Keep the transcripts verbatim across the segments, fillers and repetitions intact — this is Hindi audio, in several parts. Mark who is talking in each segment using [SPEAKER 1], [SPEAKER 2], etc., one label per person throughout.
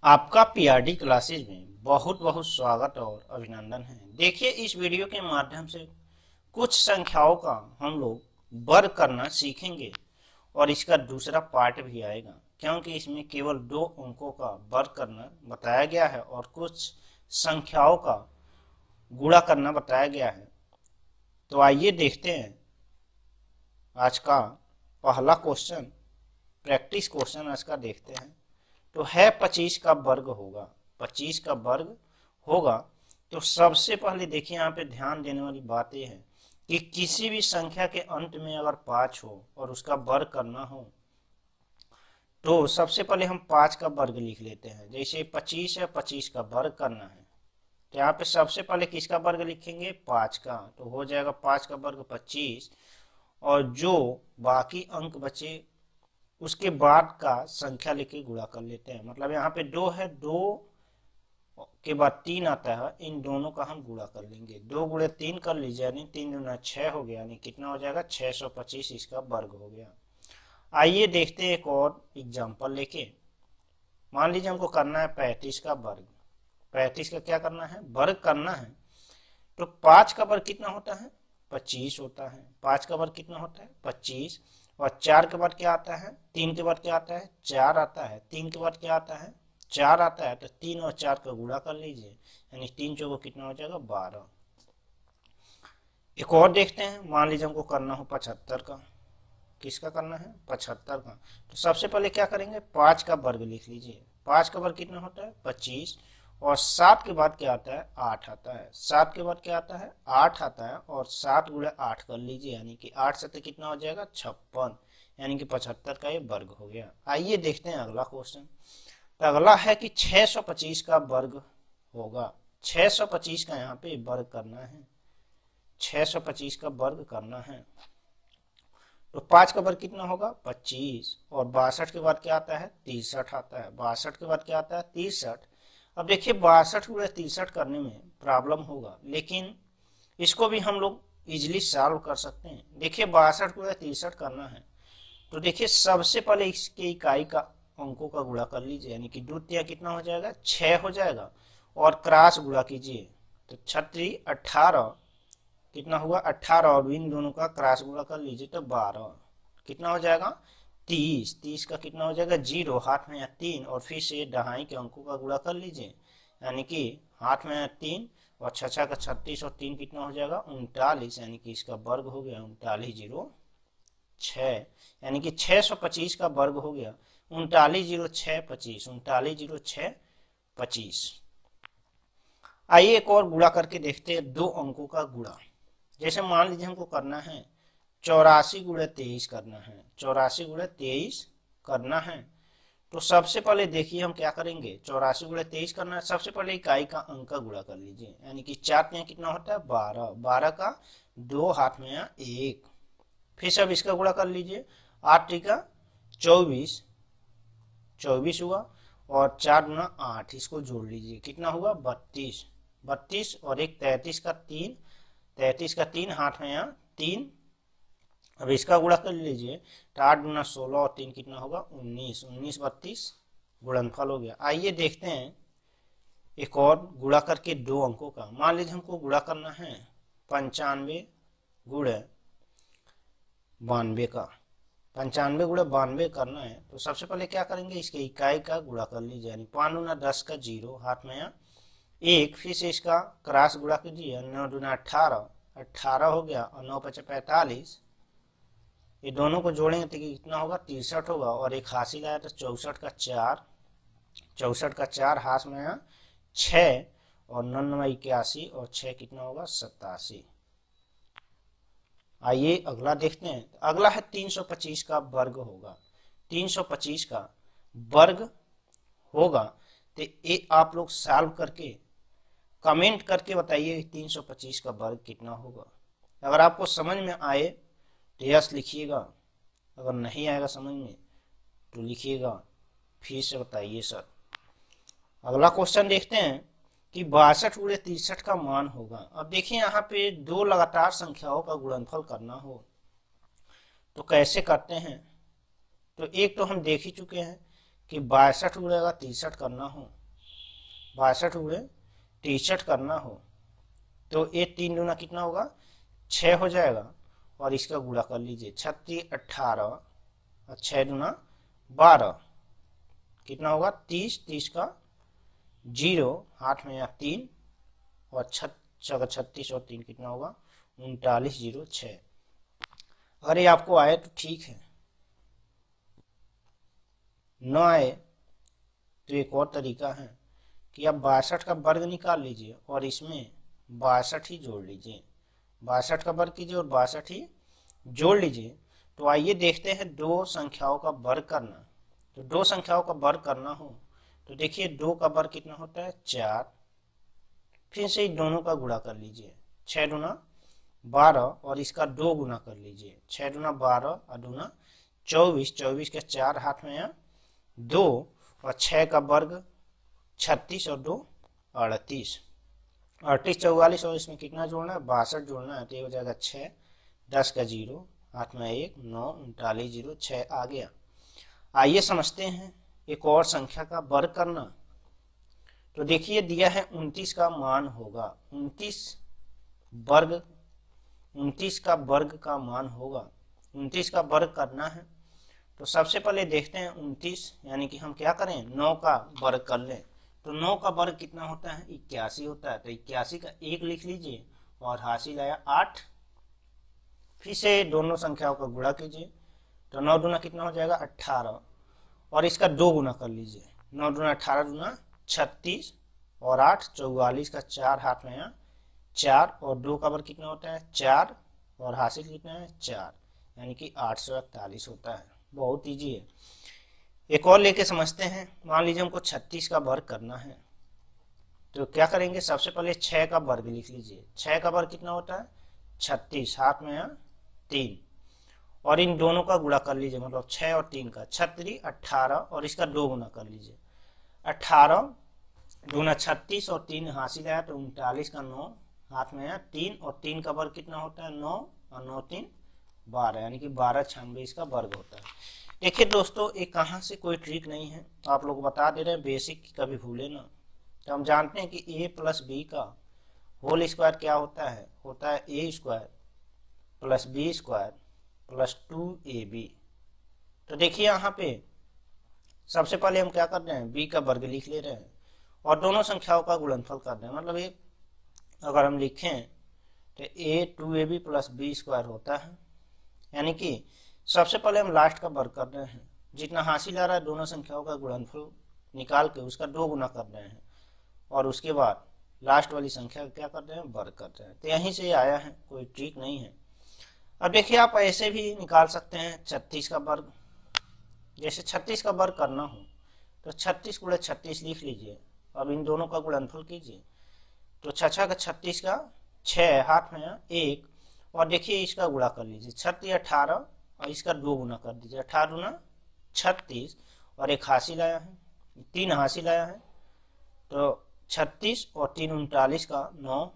[SPEAKER 1] आपका पीआरडी क्लासेज में बहुत बहुत स्वागत और अभिनंदन है। देखिए, इस वीडियो के माध्यम से कुछ संख्याओं का हम लोग वर्ग करना सीखेंगे और इसका दूसरा पार्ट भी आएगा, क्योंकि इसमें केवल दो अंकों का वर्ग करना बताया गया है और कुछ संख्याओं का गुणा करना बताया गया है। तो आइए देखते हैं आज का पहला क्वेश्चन, प्रैक्टिस क्वेश्चन आज का देखते हैं। तो है पच्चीस का वर्ग होगा, पच्चीस का वर्ग होगा। तो सबसे पहले देखिए, यहाँ पे ध्यान देने वाली बात यह है कि किसी भी संख्या के अंत में अगर पांच हो और उसका वर्ग करना हो तो सबसे पहले हम पांच का वर्ग लिख लेते हैं। जैसे पच्चीस है, पच्चीस का वर्ग करना है तो यहाँ पे सबसे पहले किसका वर्ग लिखेंगे? पांच का। तो हो जाएगा पांच का वर्ग पच्चीस, और जो बाकी अंक बचे उसके बाद का संख्या लेके गुणा कर लेते हैं। मतलब यहाँ पे दो है, दो के बाद तीन आता है, इन दोनों का हम गुणा कर लेंगे। दो गुणे तीन कर लीजिए, यानी तीन दूना छह हो गया, यानी कितना हो जाएगा? छह सौ पच्चीस इसका वर्ग हो गया। आइए देखते हैं एक और एग्जाम्पल लेके। मान लीजिए हमको करना है पैंतीस का वर्ग। पैंतीस का क्या करना है? वर्ग करना है। तो पांच का वर्ग कितना होता है? पच्चीस होता है। पांच का वर्ग कितना होता है? पच्चीस। और चार के बाद क्या आता है? तीन के बाद क्या आता है? चार आता है। तीन के बाद क्या आता है? चार आता है। तो तीन और चार का गुणा कर लीजिए, यानी तीन चौको कितना हो जाएगा? बारह। एक और देखते हैं। मान लीजिए हमको करना हो पचहत्तर का। किसका करना है? पचहत्तर का। तो सबसे पहले क्या करेंगे? पांच का वर्ग लिख लीजिए। पांच का वर्ग कितना होता है? पच्चीस। और सात के बाद क्या आता है? आठ आता है। सात के बाद क्या आता है? आठ आता है। और सात गुणे आठ कर लीजिए, यानी कि आठ सत्तर कितना हो जाएगा? छप्पन, यानी कि पचहत्तर का ये वर्ग हो गया। आइए देखते हैं अगला क्वेश्चन। तो अगला है कि छह सौ पच्चीस का वर्ग होगा। छह सौ पच्चीस का यहाँ पे वर्ग करना है। छह सौ पच्चीस का वर्ग करना है। तो पांच का वर्ग कितना होगा? पच्चीस। और बासठ के बाद क्या आता है? तिरसठ आता है। बासठ के बाद क्या आता है? तिरसठ। अब देखिए, बासठ गुणे तिरसठ करने में प्रॉब्लम होगा, लेकिन इसको भी हम लोग इजिली सॉल्व कर सकते हैं। देखिए, बासठ गुणे तिरसठ करना है तो देखिए सबसे पहले इसके इकाई का अंकों का गुणा कर लीजिए, यानी कि दो तिया कितना हो जाएगा? छह हो जाएगा। और क्रॉस गुणा कीजिए तो छत्री अठारह कितना हुआ? अठारह। और इन दोनों का क्रॉस गुणा कर लीजिए तो बारह कितना हो जाएगा? तीस। तीस का कितना हो जाएगा? जीरो। हाथ में या तीन, और फिर से दहाई के अंकों का गुणा कर लीजिए, यानी कि हाथ में या तीन और छछा का छत्तीस, और तीन कितना हो जाएगा? उनतालीस, यानी कि इसका वर्ग हो गया उनतालीस जीरो छः, यानी कि छह सौ पच्चीस का वर्ग हो गया उनतालीस जीरो छः पच्चीस। उनतालीस जीरो छः पच्चीस। आइए एक और गुणा करके देखते हैं, दो अंकों का गुणा। जैसे मान लीजिए हमको करना है चौरासी गुणे तेईस करना है। चौरासी गुणे तेईस करना है। तो सबसे पहले देखिए हम क्या करेंगे। चौरासी गुणे तेईस करना है, सबसे पहले इकाई का अंक का गुणा कर लीजिए, यानी कि चार में कितना होता है? बारह। बारह का दो, हाथ में या एक। फिर सब इसका गुणा कर लीजिए। आठ टीका चौबीस, चौबीस हुआ। और चार गुना आठ, इसको जोड़ लीजिए, कितना हुआ? बत्तीस। बत्तीस और एक तैतीस का तीन, तैतीस का तीन, हाथ में या तीन। अब इसका गुणा कर लीजिए तो आठ गुना सोलह और तीन कितना होगा? उन्नीस। उन्नीस बत्तीस गुणनफल हो गया। आइए देखते हैं एक और गुणा करके दो अंकों का। मान लीजिए हमको गुणा करना है पंचानवे गुणे बानवे का। पंचानवे गुणे बानवे करना है तो सबसे पहले क्या करेंगे? इसके इकाई का गुणा कर लीजिए, यानी पाँच दूना दस का जीरो, हाथ में या एक। फिर से इसका क्रॉस गुणा कीजिए, नौ दूना अठारह, अठारह हो गया। और नौ पचे पैंतालीस, ये दोनों को जोड़ेंगे तो कितना होगा? तिरसठ होगा। और एक हासिल आया तो चौसठ का चार, चौसठ का चार, हाथ में यहाँ छः, और नन्नवे इक्यासी, और छः कितना होगा? सत्तासी। आइए अगला देखते हैं। अगला है तीन सौ पच्चीस का वर्ग होगा। तीन सौ पच्चीस का वर्ग होगा तो ये आप लोग सॉल्व करके कमेंट करके बताइए तीन सौ पच्चीस का वर्ग कितना होगा। अगर आपको समझ में आए तो यस लिखिएगा, अगर नहीं आएगा समझ में तो लिखिएगा, फिर से बताइए सर। अगला क्वेश्चन देखते हैं कि बासठ गुणे तिरसठ का मान होगा। अब देखिए, यहाँ पे दो लगातार संख्याओं का गुणनफल करना हो तो कैसे करते हैं? तो एक तो हम देख ही चुके हैं कि बासठ उड़ेगा तिरसठ करना हो, बासठ उड़े तिरसठ करना हो तो ये तीन दूना कितना होगा, छः हो जाएगा। और इसका गुणा कर लीजिए, छत्तीस अट्ठारह और छः दूना बारह, कितना होगा तीस, तीस का जीरो हाथ में या तीन, और छत्तीस और तीन कितना होगा उनतालीस, जीरो छः। अगर ये आपको आए तो ठीक है, न आए तो एक और तरीका है कि आप बासठ का वर्ग निकाल लीजिए और इसमें बासठ ही जोड़ लीजिए, बासठ का वर्ग कीजिए और बासठ ही जोड़ लीजिए। तो आइए देखते हैं दो संख्याओं का वर्ग करना। तो दो संख्याओं का वर्ग करना हो तो देखिए दो का वर्ग कितना होता है, चार। फिर से दोनों का गुणा कर लीजिए, छः दूना बारह और इसका दो गुना कर लीजिए, छः दूना बारह और दूना चौबीस, चौबीस के चार हाथ में है दो, और छः का वर्ग छत्तीस और दो अड़तीस, अड़तीस चौवालीस, और इसमें कितना जोड़ना है, बासठ जोड़ना है। तो ये हो जाएगा छः, दस का जीरो हाथ में एक, नौ, उनतालीस, जीरो छः आ गया। आइए समझते हैं एक और संख्या का वर्ग करना। तो देखिए दिया है उनतीस का मान होगा, उनतीस वर्ग, उनतीस का वर्ग का मान होगा, उनतीस का वर्ग करना है। तो सबसे पहले देखते हैं उनतीस, यानी कि हम क्या करें, नौ का वर्ग कर लें। तो नौ का वर्ग कितना होता है, इक्यासी होता है। तो इक्यासी का एक लिख लीजिए और हासिल आया आठ। फिर से दोनों संख्याओं का गुणा कीजिए, तो नौ दूना कितना हो जाएगा अट्ठारह, और इसका दो गुना कर लीजिए, नौ दूना अट्ठारह दूना छत्तीस, और आठ चौवालीस का चार हाथ में है चार, और दो का वर्ग कितना होता है चार, और हासिल कितना है चार, यानी कि आठ सौ इकतालीस होता है। बहुत ईजी है। एक और लेके समझते हैं। मान लीजिए हमको छत्तीस का वर्ग करना है, तो क्या करेंगे, सबसे पहले छः का वर्ग लिख लीजिए। छः का वर्ग कितना होता है छत्तीस, हाथ में है तीन, और इन दोनों का गुणा कर लीजिए, मतलब छः और तीन का, छत्तीस अट्ठारह, और इसका दो गुना कर लीजिए, अट्ठारह दूना छत्तीस और तीन हासिल आया तो उनतालीस का नौ, हाथ में है तीन, और तीन का वर्ग कितना होता है नौ, और नौ तीन बारह, यानी कि बारह छियानवे इसका वर्ग होता है। देखिए दोस्तों, ये कहाँ से कोई ट्रिक नहीं है, आप लोग बता दे रहे हैं, बेसिक कभी भूले ना। तो हम जानते हैं कि ए प्लस बी का होल स्क्वायर क्या होता है, होता है A square plus B square plus two A B. तो देखिए यहाँ पे सबसे पहले हम क्या कर रहे हैं, बी का वर्ग लिख ले रहे हैं और दोनों संख्याओं का गुणनफल कर रहे हैं। मतलब ये अगर हम लिखें तो A two A B plus B square होता है, यानी कि सबसे पहले हम लास्ट का वर्ग कर रहे हैं, जितना हासिल आ रहा है दोनों संख्याओं का गुणनफल निकाल के उसका दो गुना कर रहे हैं, और उसके बाद लास्ट वाली संख्या क्या कर रहे हैं, वर्ग कर रहे हैं। तो यहीं से आया है, कोई ट्रिक नहीं है। अब देखिए आप ऐसे भी निकाल सकते हैं छत्तीस का वर्ग। जैसे छत्तीस का वर्ग करना हो तो छत्तीस गुणे छत्तीस लिख लीजिए, अब इन दोनों का गुणनफल कीजिए, तो छछा का छत्तीस का छः, हाथ में एक, और देखिए इसका गुणा कर लीजिए, छत्तीस अठारह, और इसका दो गुना कर दीजिए, अठारह गुना छत्तीस, और एक हासिल आया है, तीन हासिल आया है, तो छत्तीस और तीन उनतालीस का नौ,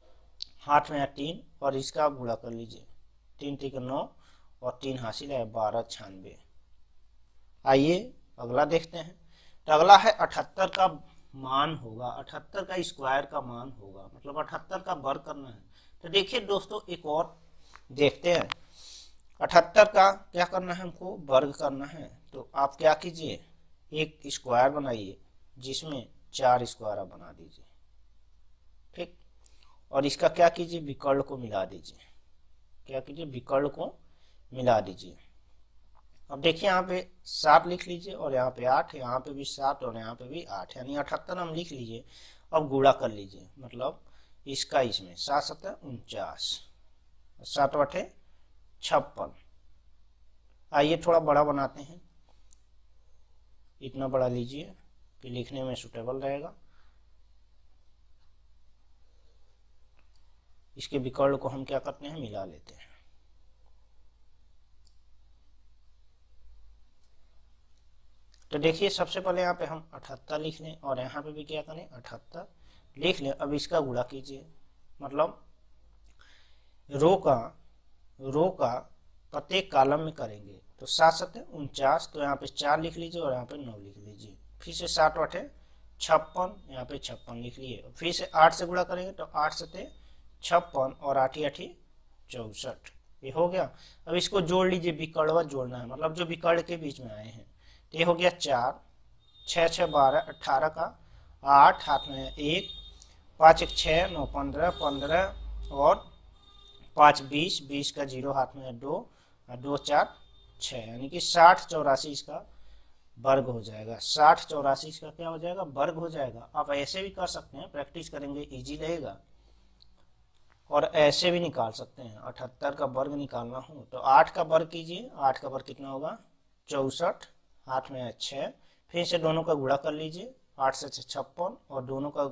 [SPEAKER 1] हाथ में तीन, और इसका गुणा कर लीजिए, तीन तीन का नौ, और तीन हासिल है बारह छियानवे। आइए अगला देखते हैं। तो अगला है अठहत्तर का मान होगा, अठहत्तर का स्क्वायर का मान होगा, मतलब अठहत्तर का वर्ग करना है। तो देखिए दोस्तों एक और देखते हैं, अठहत्तर का क्या करना है, हमको वर्ग करना है। तो आप क्या कीजिए, एक स्क्वायर बनाइए जिसमें चार स्क्वायर आप बना दीजिए, ठीक, और इसका क्या कीजिए, विकर्ण को मिला दीजिए, क्या कीजिए, विकर्ण को मिला दीजिए। अब देखिए यहाँ पे सात लिख लीजिए, और यहाँ पे आठ, यहाँ पे भी सात और यहाँ पे भी आठ, यानी अठहत्तर हम लिख लीजिए। अब गुणा कर लीजिए, मतलब इसका इसमें, सात सत्तर उनचास, सात अठे छप्पन। आइए थोड़ा बड़ा बनाते हैं, इतना बड़ा लीजिए कि लिखने में सुटेबल रहेगा। इसके विकर्ण को हम क्या करते हैं, मिला लेते हैं। तो देखिए सबसे पहले यहाँ पे हम अठहत्तर लिख लें, और यहाँ पे भी क्या करें, अठहत्तर लिख लें। अब इसका गुणा कीजिए, मतलब रो का रो का प्रत्येक कॉलम में करेंगे, तो सात सत्ते उनचास, तो यहाँ पे चार लिख लीजिए और यहाँ पे नौ लिख लीजिए। फिर से सात अठे छप्पन, यहाँ पे छप्पन लिख लिए। फिर से आठ से गुणा करेंगे तो आठ सत्ते छप्पन और आठी आठी चौसठ, ये हो गया। अब इसको जोड़ लीजिए, विकर्णवत जोड़ना है, मतलब जो विकर्ण के बीच में आए हैं। तो ये हो गया चार, छः छः बारह, अट्ठारह का आठ, हाथ में एक, पाँच एक छः, नौ पंद्रह, पंद्रह और पाँच बीस, बीस का जीरो हाथ में दो, और दो चार छः, यानी कि साठ चौरासी इसका वर्ग हो जाएगा। साठ चौरासी इसका क्या हो जाएगा, वर्ग हो जाएगा। आप ऐसे भी कर सकते हैं, प्रैक्टिस करेंगे इजी रहेगा। और ऐसे भी निकाल सकते हैं, अठहत्तर का वर्ग निकालना हो तो आठ का वर्ग कीजिए, आठ का वर्ग कितना होगा चौसठ, हाथ में है छः। फिर से दोनों का गुणा कर लीजिए, आठ से छप्पन और दोनों का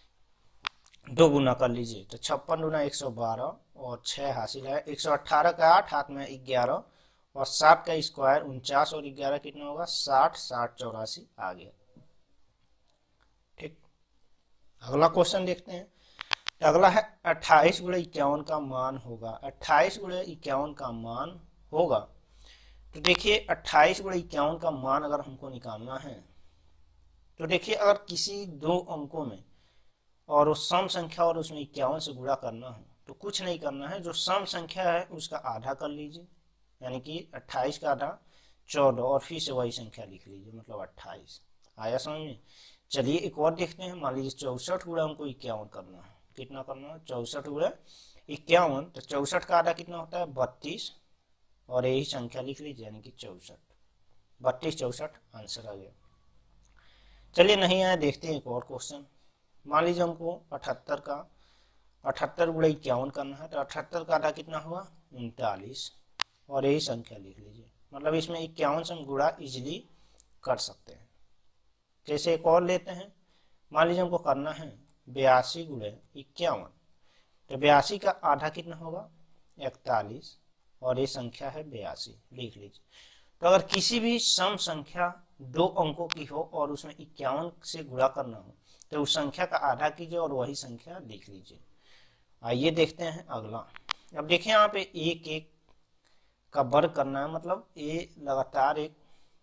[SPEAKER 1] दो गुना कर लीजिए, तो छप्पन गुना एक सौ बारह और छः हासिल है। एक सौ अट्ठारह का आठ, हाथ में ग्यारह और सात का स्क्वायर उनचास और ग्यारह कितना होगा साठ, साठ चौरासी आ गया। ठीक, अगला क्वेश्चन देखते हैं। अगला है अट्ठाईस गुणे इक्यावन का मान होगा। अट्ठाईस गुणे इक्यावन का मान होगा, तो देखिए अट्ठाईस गुणे इक्यावन का मान अगर हमको निकालना है तो देखिए अगर किसी दो अंकों में और उस सम संख्या और उसमें इक्यावन से गुणा करना हो तो कुछ नहीं करना है, जो सम संख्या है उसका आधा कर लीजिए, यानी कि अट्ठाईस का आधा चौदह और फिर से वही संख्या लिख लीजिए, मतलब अट्ठाईस। आया समझ में। चलिए एक और देखते हैं। मान लीजिए चौसठ गुणा हमको इक्यावन करना है, कितना करना है चौसठ गुणा इक्यावन, तो चौसठ का आधा कितना होता है बत्तीस और यही संख्या लिख लीजिए, यानी कि चौसठ, बत्तीस चौसठ आंसर आ गया। चलिए नहीं आया, देखते हैं एक और क्वेश्चन। मान लीजिए हमको अठहत्तर का अठहत्तर गुणा इक्यावन करना है, तो अठहत्तर का आधा कितना हुआ उनतालीस और यही संख्या लिख लीजिए, मतलब इसमें इक्यावन से हम गुणा इजिली कर सकते हैं। जैसे एक और लेते हैं, मान लीजिए हमको करना है बयासी गुणे इक्यावन, तो बयासी का आधा कितना होगा इकतालीस और ये संख्या है बयासी, लिख लीजिए। तो अगर किसी भी सम संख्या दो अंकों की हो और उसमें इक्यावन से गुणा करना हो तो उस संख्या का आधा कीजिए और वही संख्या लिख लीजिए। आइए देखते हैं अगला। अब देखिए यहाँ पे एक एक का वर्ग करना है, मतलब ये लगातार एक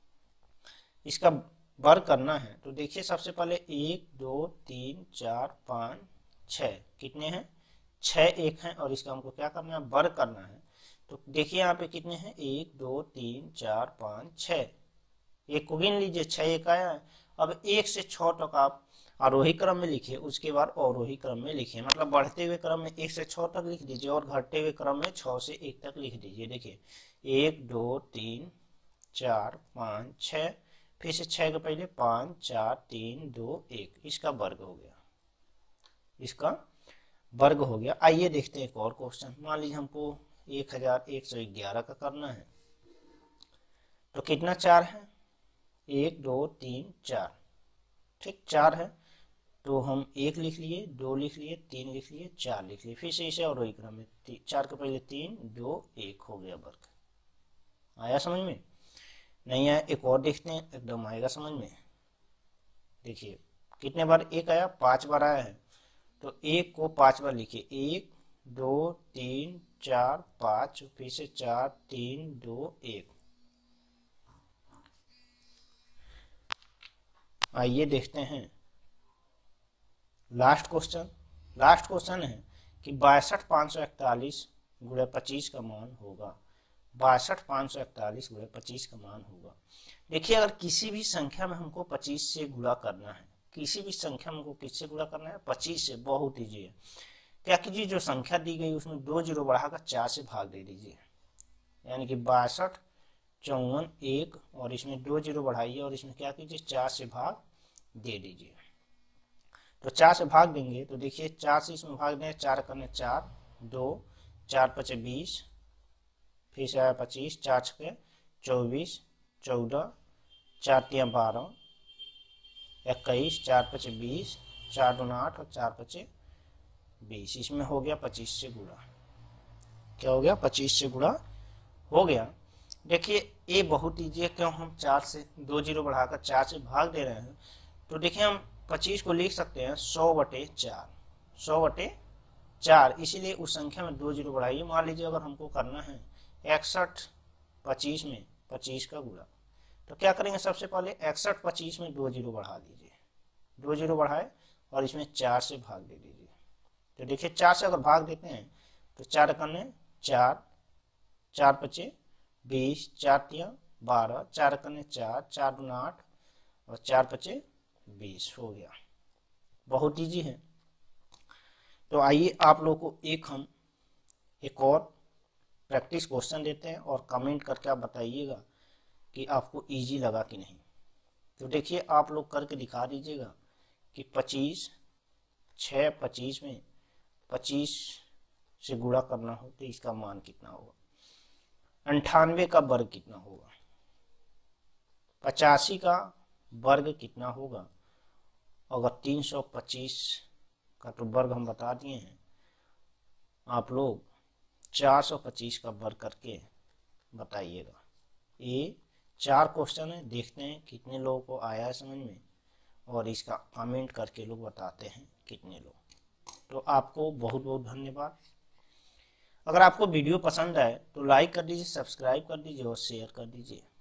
[SPEAKER 1] इसका वर्ग करना है। तो देखिए सबसे पहले एक दो तीन चार पाँच छः, कितने हैं छः एक हैं और इसका हमको क्या करना है वर्ग करना है। तो देखिए यहाँ पे कितने हैं एक दो तीन चार पाँच छः, एक को गिन लीजिए, छः एक आया है। अब एक से छः तक आप आरोही क्रम में लिखिए, उसके बाद अवरोही क्रम में लिखिए, मतलब बढ़ते हुए क्रम में एक से छः तक लिख दीजिए और घटते हुए क्रम में छः से एक तक लिख दीजिए। देखिए एक दो तीन चार पाँच छः, फिर से छः के पहले पाँच चार तीन दो एक, इसका वर्ग हो गया, इसका वर्ग हो गया। आइए देखते हैं एक और क्वेश्चन। मान लीजिए हमको एक हजार एक सौ ग्यारह का करना है, तो कितना चार है एक दो तीन चार, ठीक चार है, तो हम एक लिख लिए, दो लिख लिए, तीन लिख लिए, चार लिख लिए, फिर से इसे और वही क्रम में चार के पहले तीन दो एक हो गया वर्ग। आया समझ में। नहीं आया एक और देखते हैं, एकदम आएगा समझ में। देखिए कितने बार एक आया पांच बार आया है, तो एक को पांच बार लिखिए, एक दो तीन चार पाँच, फिर से चार तीन दो एक। आइए देखते हैं लास्ट क्वेश्चन। लास्ट क्वेश्चन है कि बासठ पाँच सौ इकतालीस गुणे पच्चीस का मान होगा। बासठ पाँच सौ इकतालीस गुणे पच्चीस का मान होगा। देखिए अगर किसी भी संख्या में हमको पच्चीस से गुणा करना है, किसी भी संख्या में हमको किससे गुणा करना है पच्चीस से, बहुत ईजी है। क्या कीजिए जो संख्या दी गई उसमें दो जीरो बढ़ाकर चार से भाग दे दीजिए, यानी कि बासठ चौवन एक और इसमें दो जीरो बढ़ाइए और इसमें क्या कीजिए चार से भाग दे दीजिए। तो चार से भाग देंगे तो देखिए चार से इसमें भाग दें, चार करने चार, दो चार पचे बीस, फिर से आया पच्चीस, चार छके चौबीस, चौदह, चार तिया बारह, इक्कीस, चार पचे बीस, चार दूना आठ और चार पचे बीस, इसमें हो गया पच्चीस से गुणा। क्या हो गया पच्चीस से गुणा हो गया। देखिए ये बहुत ईजी है, क्यों हम चार से दो जीरो बढ़ाकर चार से भाग दे रहे हैं। तो देखिए हम पच्चीस को लिख सकते हैं सौ बटे चार, सौ बटे चार, इसीलिए उस संख्या में दो जीरो बढ़ाइए। मान लीजिए अगर हमको करना है इकसठ पच्चीस में पच्चीस का गुणा। तो क्या करेंगे, सबसे पहले इकसठ पच्चीस में दो जीरो बढ़ा दीजिए, दो जीरो बढ़ाए और इसमें चार से भाग दे दीजिए। तो देखिए चार से अगर भाग देते हैं तो चार कन्ने चार, चार पचे बीस, चार तिया बारह, चार कन्ने चार, चार गुना आठ और चार पचे बीस हो गया। बहुत ईजी है। तो आइए आप लोगों को एक हम एक और प्रैक्टिस क्वेश्चन देते हैं और कमेंट करके आप बताइएगा कि आपको इजी लगा कि नहीं। तो देखिए आप लोग करके दिखा दीजिएगा कि पच्चीस छः पच्चीस में पच्चीस से गुणा करना हो तो इसका मान कितना होगा। अंठानवे का वर्ग कितना होगा, पचासी का वर्ग कितना होगा। अगर तीन सौ पच्चीस का तो वर्ग हम बता दिए हैं, आप लोग चार सौ पच्चीस का वर्ग करके बताइएगा। ये चार क्वेश्चन है, देखते हैं कितने लोगों को आया है समझ में और इसका कमेंट करके लोग बताते हैं कितने लोग। तो आपको बहुत बहुत धन्यवाद। अगर आपको वीडियो पसंद आए तो लाइक कर दीजिए, सब्सक्राइब कर दीजिए और शेयर कर दीजिए।